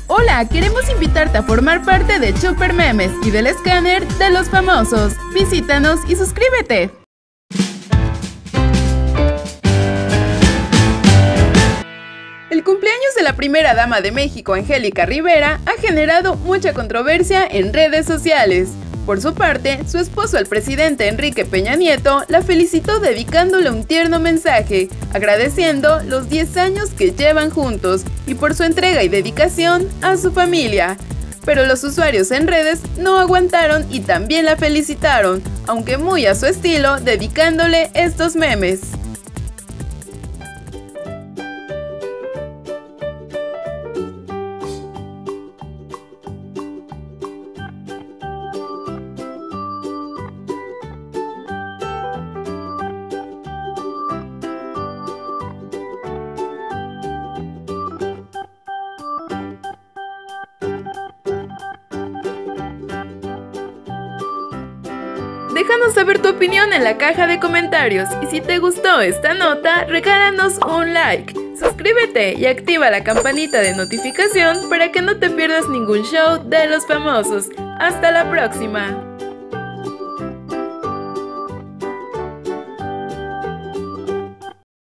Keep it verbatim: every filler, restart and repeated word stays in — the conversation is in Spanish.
Hola, queremos invitarte a formar parte de Super Memes y del escáner de los famosos. Visítanos y suscríbete. El cumpleaños de la primera dama de México, Angélica Rivera, ha generado mucha controversia en redes sociales. Por su parte, su esposo, el presidente Enrique Peña Nieto, la felicitó dedicándole un tierno mensaje, agradeciendo los diez años que llevan juntos y por su entrega y dedicación a su familia. Pero los usuarios en redes no aguantaron y también la felicitaron, aunque muy a su estilo, dedicándole estos memes. Déjanos saber tu opinión en la caja de comentarios y si te gustó esta nota, regálanos un like, suscríbete y activa la campanita de notificación para que no te pierdas ningún show de los famosos. ¡Hasta la próxima!